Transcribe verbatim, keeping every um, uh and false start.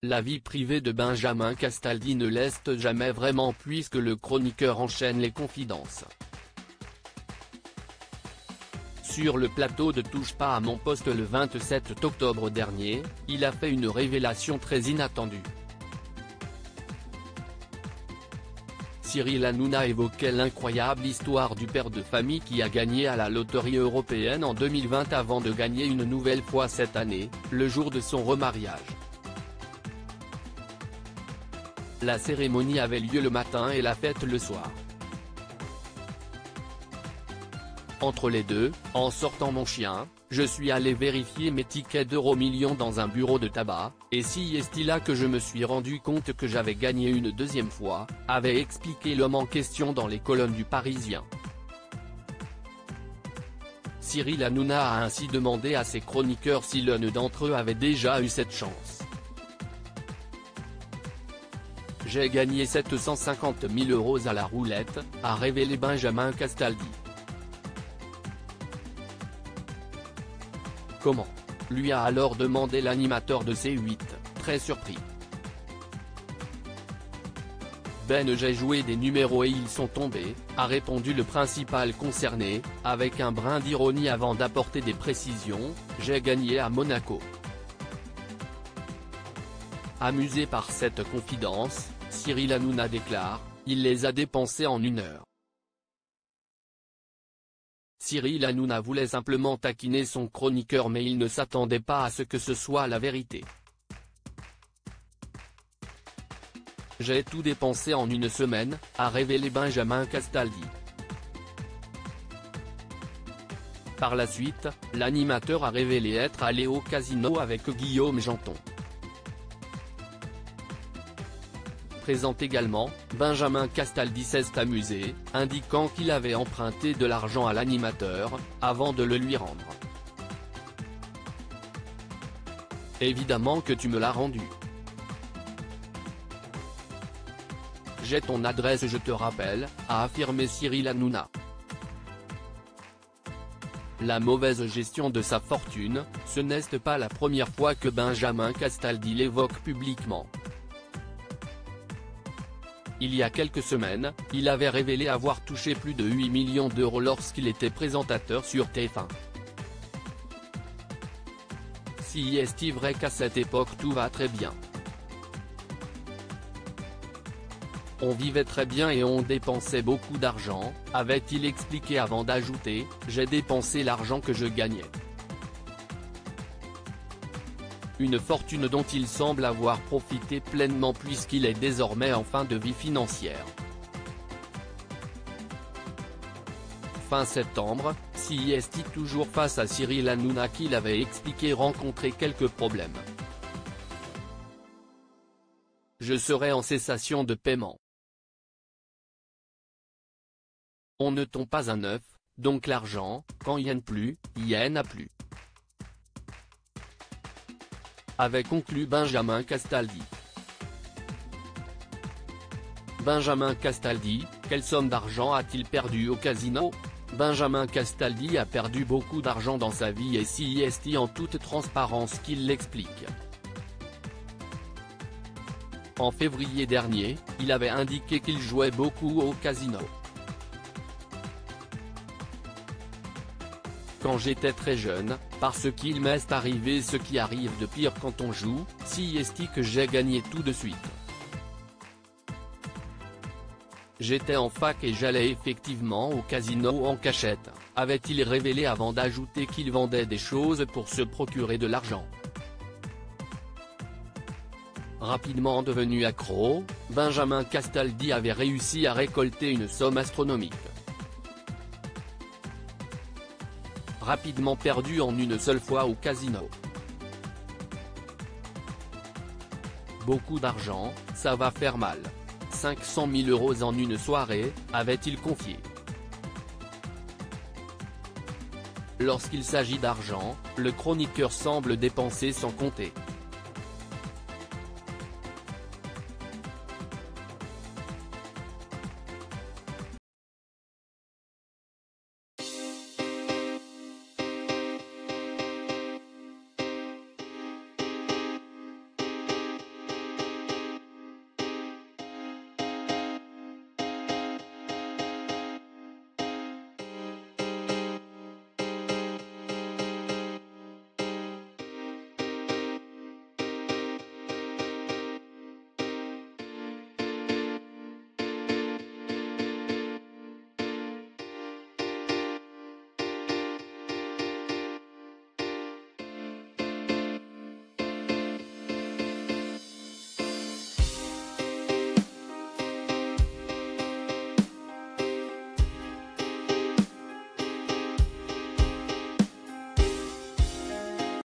La vie privée de Benjamin Castaldi ne laisse jamais vraiment puisque le chroniqueur enchaîne les confidences. Sur le plateau de Touche pas à mon poste le vingt-sept octobre dernier, il a fait une révélation très inattendue. Cyril Hanouna évoquait l'incroyable histoire du père de famille qui a gagné à la loterie européenne en deux mille vingt avant de gagner une nouvelle fois cette année, le jour de son remariage. La cérémonie avait lieu le matin et la fête le soir. Entre les deux, en sortant mon chien, je suis allé vérifier mes tickets d'Euro Millions dans un bureau de tabac, et si est-il là que je me suis rendu compte que j'avais gagné une deuxième fois, avait expliqué l'homme en question dans les colonnes du Parisien. Cyril Hanouna a ainsi demandé à ses chroniqueurs si l'un d'entre eux avait déjà eu cette chance. J'ai gagné sept cent cinquante mille euros à la roulette, a révélé Benjamin Castaldi. Comment ? Lui a alors demandé l'animateur de C huit, très surpris. Ben j'ai joué des numéros et ils sont tombés, a répondu le principal concerné, avec un brin d'ironie avant d'apporter des précisions, j'ai gagné à Monaco. Amusé par cette confidence, Cyril Hanouna déclare, il les a dépensés en une heure. Cyril Hanouna voulait simplement taquiner son chroniqueur mais il ne s'attendait pas à ce que ce soit la vérité. J'ai tout dépensé en une semaine, a révélé Benjamin Castaldi. Par la suite, l'animateur a révélé être allé au casino avec Guillaume Janton. Présent également, Benjamin Castaldi s'est amusé, indiquant qu'il avait emprunté de l'argent à l'animateur, avant de le lui rendre. Évidemment que tu me l'as rendu. J'ai ton adresse je te rappelle, a affirmé Cyril Hanouna. La mauvaise gestion de sa fortune, ce n'est pas la première fois que Benjamin Castaldi l'évoque publiquement. Il y a quelques semaines, il avait révélé avoir touché plus de huit millions d'euros lorsqu'il était présentateur sur T F un. Si est-il vrai qu'à cette époque tout va très bien. On vivait très bien et on dépensait beaucoup d'argent, avait-il expliqué avant d'ajouter, j'ai dépensé l'argent que je gagnais. Une fortune dont il semble avoir profité pleinement puisqu'il est désormais en fin de vie financière. Fin septembre, si est toujours face à Cyril Hanouna qu'il avait expliqué rencontrer quelques problèmes. Je serai en cessation de paiement. On ne tombe pas un œuf, donc l'argent, quand il n'y en a plus, il n'y en a plus. Avait conclu Benjamin Castaldi. Benjamin Castaldi, quelle somme d'argent a-t-il perdu au casino ? Benjamin Castaldi a perdu beaucoup d'argent dans sa vie et si est en toute transparence qu'il l'explique. En février dernier, il avait indiqué qu'il jouait beaucoup au casino. Quand j'étais très jeune, parce qu'il m'est arrivé ce qui arrive de pire quand on joue, si est que j'ai gagné tout de suite. J'étais en fac et j'allais effectivement au casino en cachette, avait-il révélé avant d'ajouter qu'il vendait des choses pour se procurer de l'argent. Rapidement devenu accro, Benjamin Castaldi avait réussi à récolter une somme astronomique. Rapidement perdu en une seule fois au casino. Beaucoup d'argent, ça va faire mal. cinq cent mille euros en une soirée, avait-il confié. Lorsqu'il s'agit d'argent, le chroniqueur semble dépenser sans compter.